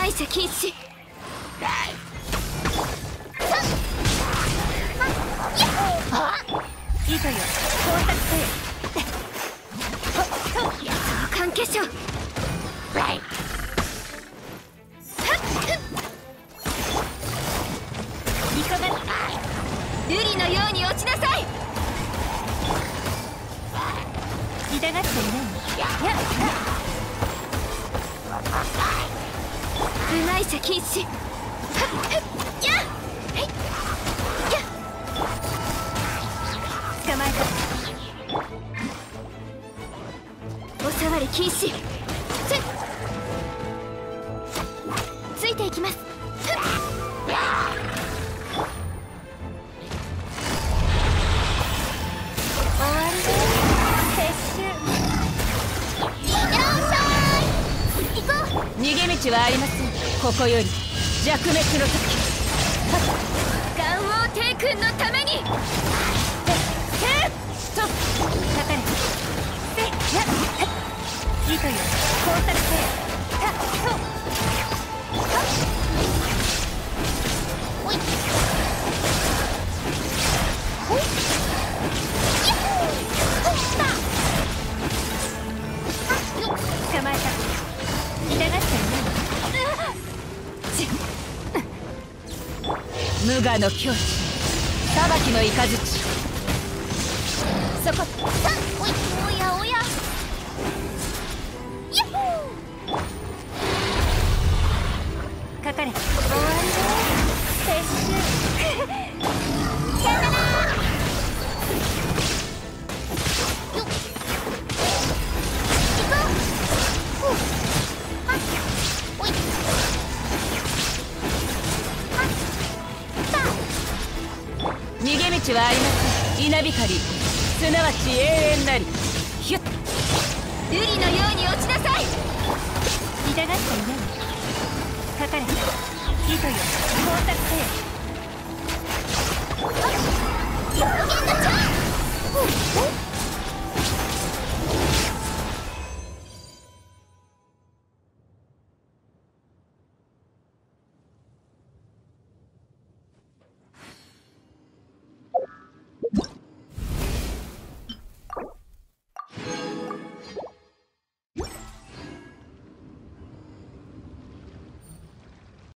内射禁止。 糸よ、工作せよ。 相関化粧。瑠璃のように落ちなさい。 痛がっていない。 部内射禁止。 捕まえた。 おさわり禁止。ついていきます。 終わりね。撤収。 行こう。 逃げ道はありません。ここより弱滅の時。 ガンオー帝君のために。 かかれ。糸よ、工作せよ。捕まえた。痛がっていない。無我の境地、裁きの雷。そこ。 おやおや。 かかれ。終わりだ。撤収。さよなら。逃げ道はありません。稲光、すなわち永遠なり。ひゅっ。 瑠璃のように落ちなさい。 痛がっていない。かかれ。糸よ、工作せよ。